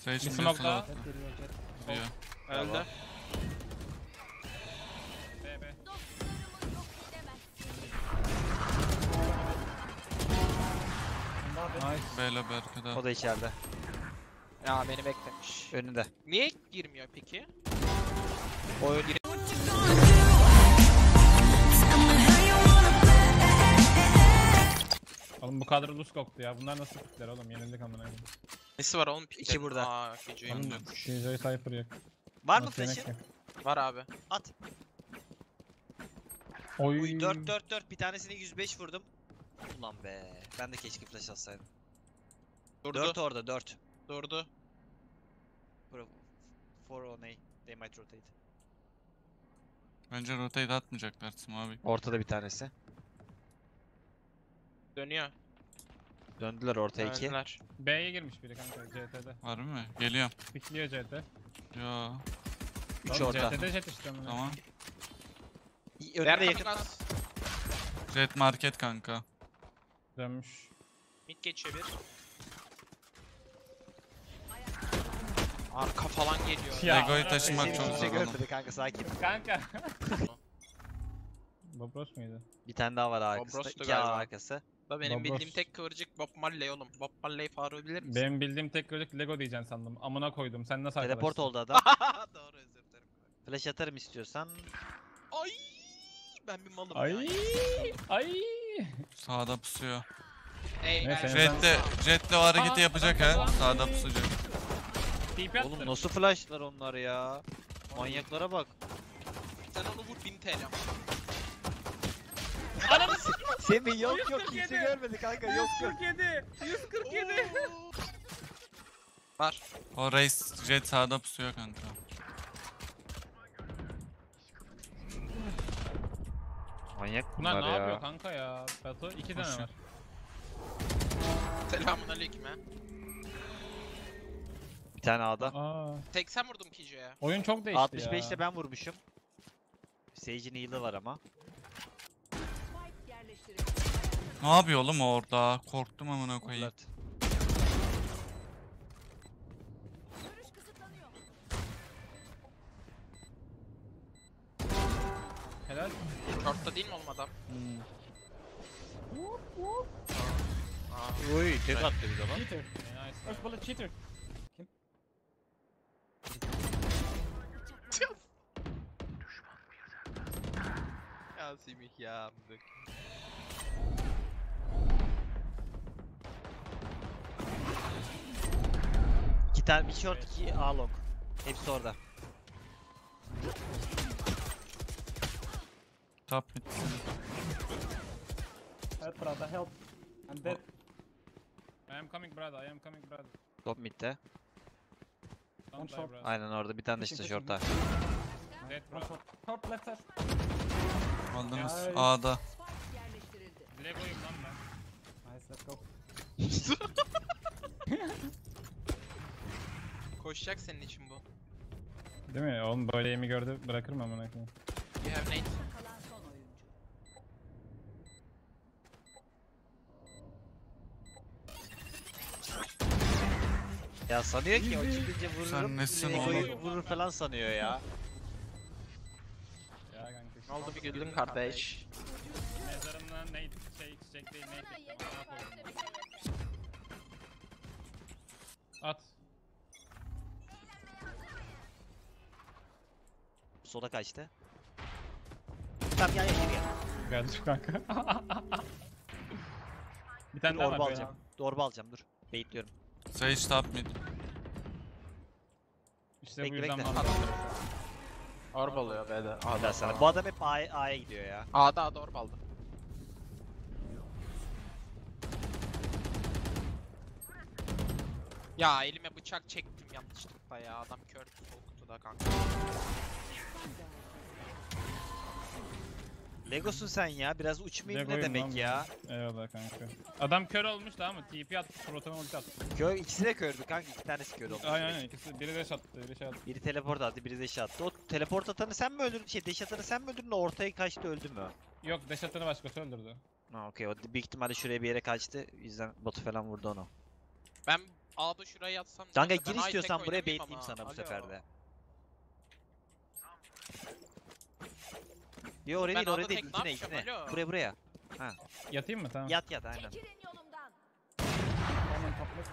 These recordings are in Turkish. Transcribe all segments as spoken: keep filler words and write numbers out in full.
Sage Bir bir smoke daha. slow diyor. Öldü. B B. Nice. B'yle bir arkada. O da içeride. Ya beni beklemiş. Önünde. Niye girmiyor peki? Oyun Oğlum bu kadro lose koktu ya. Bunlar nasıl pikler oğlum? Yenildik amına koyayım. Nesi var oğlum? Piklerin. İki burada. Aa, Kijo'yu Oğlum, dönmüş. D J Cypher yok. var mı Nasıl yemek flash'ın? yok? Var abi. At. Oy. Uy dört dört dört bir tanesine yüz beş vurdum. Ulan be. Ben de keşke flash atsaydım. Durdu. dört orada dört. Durdu. four on A. They might rotate. Bence rotate atmayacaklar abi. Ortada bir tanesi. Dönüyor. Döndüler ortaya iki. Döndüler. B'ye girmiş biri kanka C T'de. Var mı? Geliyorum. Pikliyor C T. Yo. üç Oğlum orta. C T'de jet işte amına. Tamam. Önünde Nerede yakın. yakın? Jet market kanka. Dönmüş. Mid geçiyor bir. Arka falan geliyor. Ya, Lego'yu ana- taşımak Seni çok kimse zor oğlum. görmedi kanka sakin. Kanka. Bobros muydu? Bir tane daha var arkasında. Bobros'tu İki A galiba. arkası. Da benim Bobros. bildiğim tek kıvırcık Bob Marley oğlum. Bob Marley Faruk'u bilir misin? Benim bildiğim tek çocuk Lego diyeceksin sandım. Amına koydum. Sen nasıl Teleport arkadaşsın? oldu adam. Doğru özür dilerim. Flash atarım istiyorsan. Ay ben bir malım Ay. ya. Ay. Sağda pusuyor. Ey, Neyse, ben- Jet de, Jet de o hareketi Aa, yapacak adam ha. kazandı. Sağda pusacak. T P Oğlum attı. nasıl flashlar onlar ya? Manyaklara bak. Sen onu vur bin T L. Ananı Semih yok yok yüz kırk kimse yedi. görmedi kanka yok yok. yüz kırk yedi. yüz kırk yedi. Var. O Reis Jet sağda pusuyor kanka. Manyak Bunlar bunlar ne yapıyor ya. kanka ya? Batu iki tane Koşuyor. var. Selamun aleyküm ha. Bir tane A'da. Aa. Tek sen vurdum Kijo'ya. Oyun çok değişti altmış ya. beşte ben vurmuşum. Sage'in heal'ı var ama. Ne yapıyor oğlum o orada? Korktum amına koyayım. Flirt. Helal. Short'ta değil mi oğlum adam? Hmm. Aa. Uy tek attı bir zaman. Cheater. Nice. First bullet cheater. Kim? Ya Semih ya. İki tane bir short iki A long. Hepsi orada. Top mid. Help brother help. I'm dead. I am coming brother. I am coming brother. Top mid'de. Don't die brother. Aynen orada bir tane de işte short'ta. Dead brother. Top left side. Aldınız. Nice. A'da. Lego'yum lan ben. Nice let's go. Koşacak senin için bu. Değil mi? Oğlum böyle yemi gördü bırakır mı amına koyayım? You have nade. Ya sanıyor ki o çıkınca vururum. Sen nesin Lego'yu oğlum? vurur falan sanıyor ya. Ya kanka. Ne oldu bir güldün kardeş. Mezarımdan ne şey çiçek değil ne çektim. Ne yapalım? At. Sola kaçtı. Tamam gel gel gel. Geldi kanka. Bir tane daha Orba var. alacağım. Orba alacağım dur. Baitliyorum. Sage top mid. İşte Bekle, bu yüzden bekle. var. Orb oluyor B'de. A'da sana. Bu adam hep A'ya A'ya gidiyor ya. A'da A'da orb aldı. Ya elime bıçak çektim yanlışlıkla ya. Adam kör sol kutuda kanka. Legosun sen ya. Biraz uçmayayım ne Lego'yum demek lan ya. ben. Eyvallah kanka. Adam kör olmuş da ama T P attı, proton ulti attı. Kör, ikisi de kördü kanka. İki tanesi kör oldu. Aynen aynen ikisi biri de attı, biri şey attı. Biri teleport attı, biri deş attı. O teleport atanı sen mi öldürdün? Şey deş atanı sen mi öldürdün? Ortaya kaçtı öldü mü? Yok deş atanı başkası öldürdü. Ha okey o büyük ihtimalle şuraya bir yere kaçtı. O yüzden botu falan vurdu onu. Ben A'da şuraya yatsam. Kanka Ben gir A'yı tek istiyorsan buraya oynamayayım baitleyeyim ama. sana bu Alo. sefer de. Yo oraya Ben değil oraya A'da değil tek ne ikine yapacağım, ikine. alo? Buraya buraya. Yatayım mı? Tamam. Yat yat aynen. Çekilin yolumdan. Tamam topla.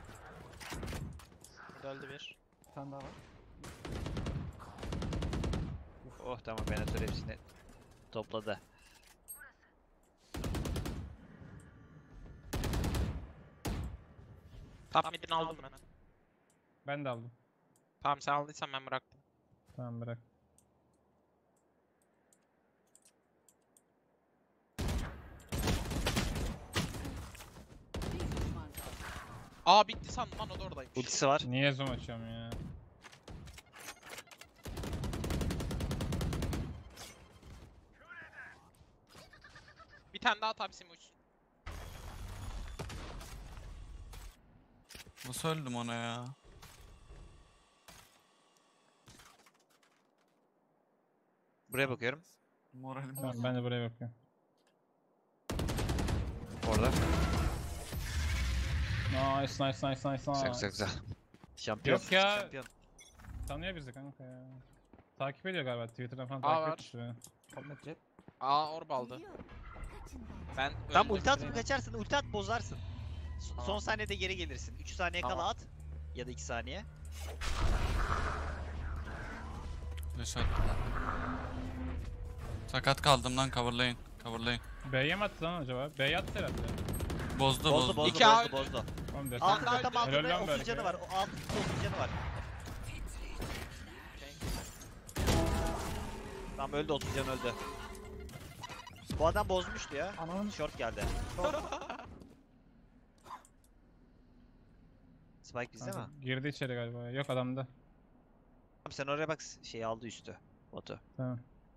Burada öldü bir. Bir tane daha var. Oh tamam Benatör hepsini topladı. Top mid'ini aldım ben. Ben de aldım. Tamam sen aldıysan ben bıraktım. Tamam bırak. Bir düşman kaldı. Aa bitti sandım lan o da oradaymış. Ultisi var. Niye zoom açıyorum ya? Bir tane daha tabi Simuç. Nasıl öldüm ona ya? Buraya bakıyorum. Moralim Tamam bozuldu. ben de buraya bakıyorum. Orada. Nice nice nice nice Güzel nice. güzel güzel. Şampiyon. Yok ya. Şampiyon. Tanıyor bizi kanka ya. Takip ediyor galiba Twitter'dan falan Aa, takip var. etmiş beni. Aa orb aldı. Ben Tam öldüm. ulti atıp kaçarsın, ulti at bozarsın. So- Tamam. Son saniyede geri gelirsin. üç saniye kala Tamam. at. Ya da iki saniye. Flash attım. Sakat kaldım lan, coverlayın. Coverlayın. B'ye mi attı lan acaba? B'ye attı herhalde. Bozdu Bozdu bozdu. bozdu İki bozdu A bozdu. Oğlum desene. Altında tam Helal altında lan otuz Berke. canı var. O altında otuz canı var. Tamam öldü otuz can öldü. Bu adam bozmuştu ya. Ananın Short geldi. Spike bizde mi? Kanka, girdi içeri galiba. Yok adamda. Tamam sen oraya bak şeyi aldı üstü. Botu. Tamam.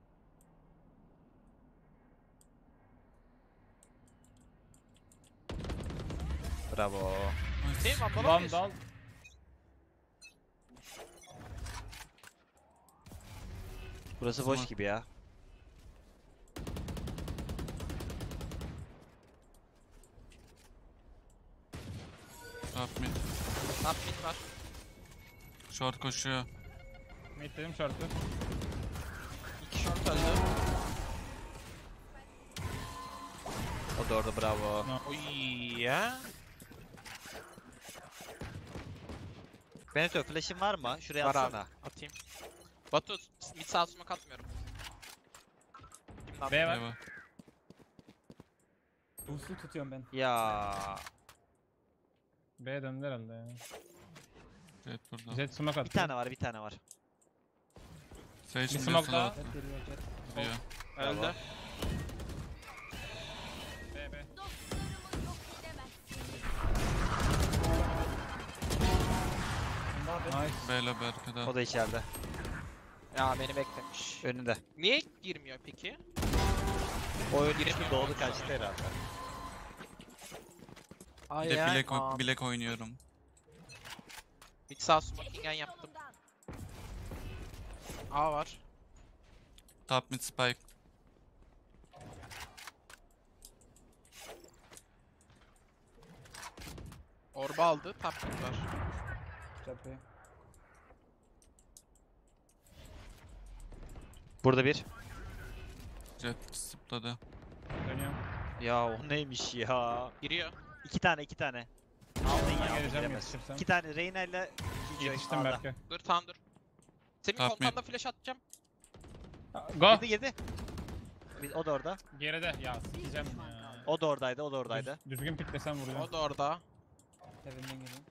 Bravo. Değil mi? Vandal Vandal. alıyorsun. Burası boş Tamam. gibi ya. Top mid. Top mid var. Short koşuyor. Mid dedim short'u. İki short öldü. O da orada bravo. Oy ya. Benito flash'in var mı? Şuraya Var atsana. abi. Atayım. Batu mid sağ smoke atmıyorum. Şimdi B var. Eyvah. Boost'u tutuyorum ben. Ya. B döndü herhalde ya. Jet burada. Jet smoke attı. Bir tane var, bir tane var. Sage Bir mi smoke diyorsun daha. abi? Giriyor. öldü. B B. Dostlarımı yok edemezsin. Nice. Beyler Berke'de. O da içeride. Ya beni beklemiş. Önünde. Niye girmiyor peki? O ölmüştü Giremiyor. doğdu kaçtı herhalde. Ay Bir de bilek, oy- bilek oynuyorum. Mid sağ smokingen yaptım. Yolumdan. A var. Top mid spike. Orba aldı. Top mid var. Burada bir. Jet zıpladı. Dönüyorum. Ya o neymiş ya? Giriyor. İki tane, iki tane. Aldın Ben ya, aldın geleceğim bilemez. yetişirsem. İki tane Reyna ile Killjoy Yetiştim A'da. Berke. Dur tamam dur. Semih Top kontanda flash atacağım. Go. Girdi girdi. Bir- O da orada. Geride. Ya sikeceğim ya. O da oradaydı, o da oradaydı. Düz- düzgün piklesem vuruyor. O da orada. Evinden geliyor.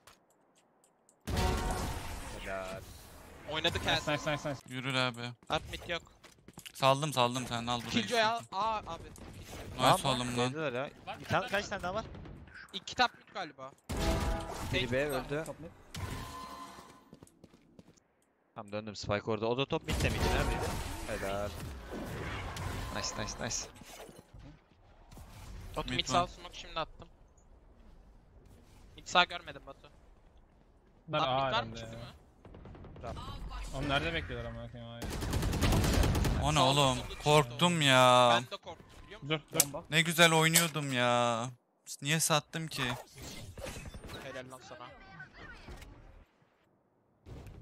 Helal. Oynadı Nice kendisi. nice nice nice. Yürür abi. Top mid yok. Saldım saldım, sen al burayı. Killjoy al. Aa abi. Nice oğlum lan. Girdiler ya. Bir tane, kaç tane daha var? İki top mid galiba. Biri B burada. öldü. Tamam döndüm Spike orada. O da top midde miydi? Neredeydi? Helal. Nice nice nice. Batu Mid mid var. sağ smoke şimdi attım. Mid sağ görmedim Batu. Bunlar Top A mid herhalde varmış ya. değil mi? Oğlum nerede bekliyorlar ama bakayım A'yı. O ne Sağ oğlum? solda Korktum ya. Ben de korktum biliyor musun? Dur dur. Ne güzel oynuyordum ya. Niye sattım ki? Helal lan sana.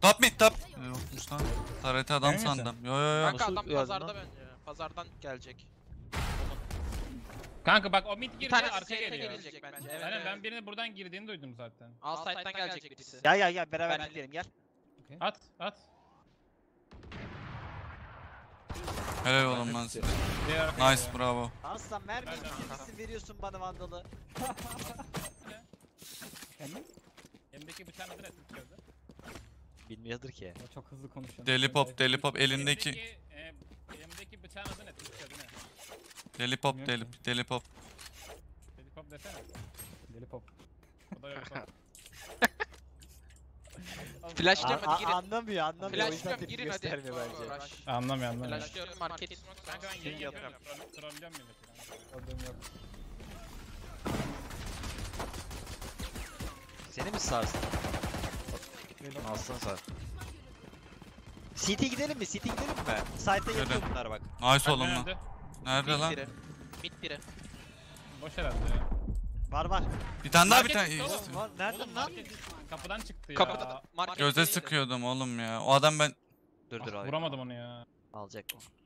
Top mid top. Ee, Yokmuş lan. Tarete adam Emin misin? sandım. Yo yo yo. Kanka Nasıl adam gördün pazarda lan? bence. Pazardan gelecek. Kanka bak o mid Bir girdi tane arkaya arkaya geliyor. gelecek bence. Evet, Aynen evet. ben birinin buradan girdiğini duydum zaten. Alt side'dan gelecek birisi. Gel gel gel beraber Ben- gidelim gel. At at. Helal oğlum lan size. Diğer arkaya Nice geliyor. bravo. Aslan mermi Nereden? ikincisi veriyorsun bana vandalı. Emin? Elimdeki bıçağın adı ne Türkçe'de? Bilmiyordur ki. O çok hızlı konuşuyor. Deli pop deli pop elindeki. Elimdeki, e, elimdeki bıçağın adı ne Türkçe'de ne? Deli pop Bilmiyorum deli deli pop. Helikop desene. Deli pop. O da yok. Flash A- diyorum a- hadi girin. anlamıyor anlamıyor. O Flash yüzden diyorum tepki girin hadi. göstermiyor bence. Rush. Anlamıyor anlamıyor. Flash diyorum market smoke. Kanka ben Şey yayın yapıyorum. yapıyorum. Troll- Trollüyorum milleti. kanka. Problem yok. Seni mi sarsın? Alsın sar. C T gidelim mi? C T gidelim mi? Site'da yatıyor Gidelim. bunlar bak. Nice Bak oğlum lan. nerede? Nerede Mid lan? biri. Mid biri. Boş herhalde ya. Var var. Bir tane daha bir Market tane. çıktı oğlum. Var nereden Oğlum lan? market kapıdan çıktı ya. Kapıda market. Göze sıkıyordum oğlum ya. O adam ben Dur dur Ah, abi. vuramadım onu ya. Alacak.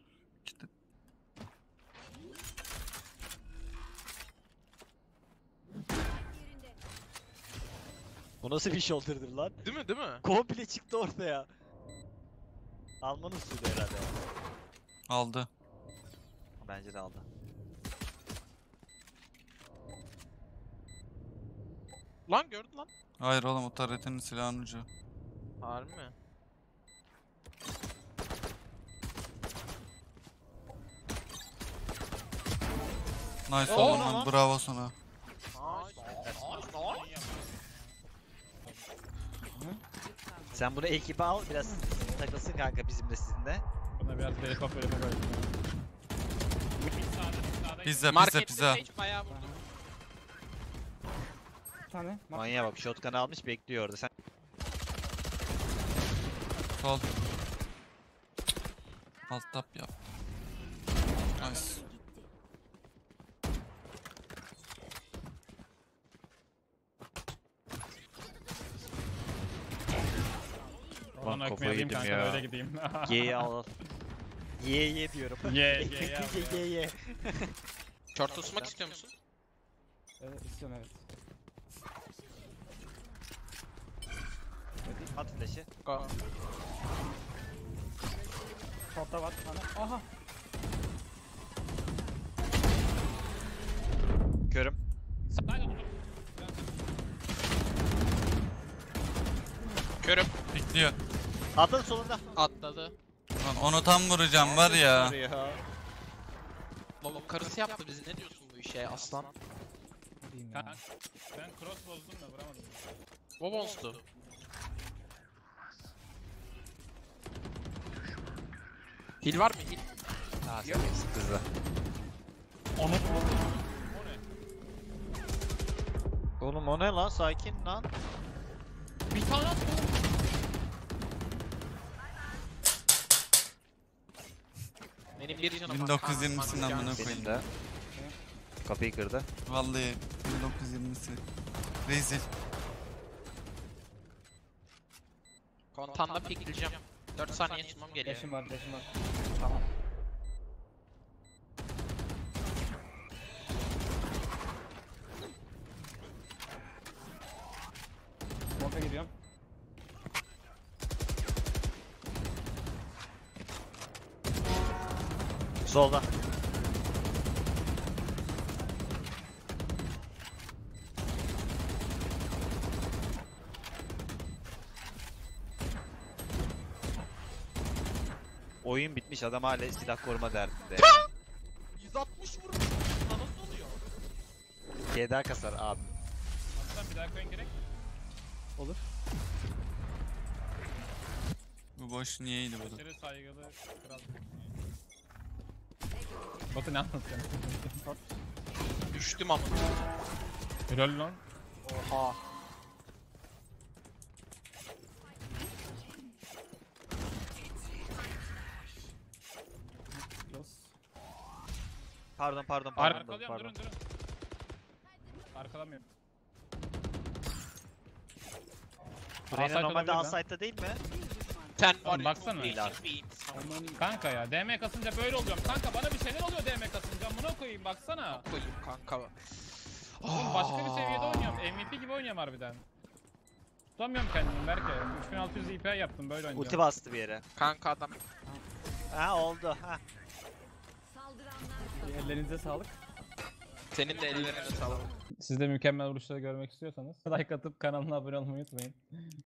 Yerinde. Bu nasıl bir shoulder'dır lan? Değil mi değil mi? Komple çıktı ortaya. Almanın usulü herhalde. aldı. Bence de aldı. Lan gördün lan. Hayır oğlum o taretenin silahın ucu. Harbi mi? Nice Oo, oğlum lan. lan. Bravo sana. Sen bunu ekibe al biraz takılsın kanka bizimle sizinle. Buna biraz helikop helikop koydum. Pizza pizza Market pizza. stage bayağı vurdu. Bir tane. Bak. Manya bak shotgun almış bekliyor orada. Sen Sol. Alt tap yap. Nice. Oradan kafayı ekmeği alayım yedim kanka ya. öyle gideyim. Y'yi al al. Ye ye diyorum. Ye, ye, yap ye ya. ye ye. Short tutmak istiyor musun? Evet istiyorum evet. At flash'ı. Go. Short'ta var bir tane. Aha. Körüm. Körüm. Bekliyor. Atın solunda. Atladı. Lan onu tam vuracağım var ya. Baba karısı yaptı bizi. Ne diyorsun bu işe aslan? Ne diyeyim Kanka, ya. ben cross bozdum da vuramadım. Bobonstu. Hil var mı? Hil. Ha sen eksik kızla. Onu Oğlum o ne lan? Sakin lan. Bir tane at. Benim bir canım var. bin dokuz yüz yirmisinin Kanka, amına benim koyayım. Benim de. Kapıyı kırdı. Vallahi bin dokuz yüz yirmisi. Rezil. Kontanla pikleyeceğim. dört saniye tutmam geliyor. Dash'im var dash'im var. Tamam. Smoke'a giriyorum. Solda. Oyun bitmiş adam hala silah koruma derdinde. ya. yüz altmış vurmuş. Lan nasıl oluyor? G daha kasar abi. Aslan bir daha koyun gerek. Olur. Bu boş niyeydi bu da? Aşırı saygılı kral. Batu ne anlatıyorsun? Düştüm ama. Helal lan. Oha. Close. Pardon pardon pardon. Arkalıyorum pardon. durun durun. Arkalamıyorum. Reyna Outside normalde olabilir lan. outside'da değil mi? Sen var Oğlum ya, baksana. değil abi. Kanka ya D M kasınca böyle oluyorum. Kanka bana bir şeyler oluyor D M kasınca. Buna koyayım baksana. Koyayım kanka. Oğlum başka bir seviyede oynuyorum. M V P gibi oynuyorum harbiden. Tutamıyorum kendimi Berke. üç bin altı yüz I P yaptım böyle Ulti oynayacağım. bastı bir yere. Kanka adam. Ha oldu. Ha. Saldıranlar Ellerinize sağlık. Senin de ellerine sağlık. Siz de mükemmel vuruşları görmek istiyorsanız like atıp kanalına abone olmayı unutmayın.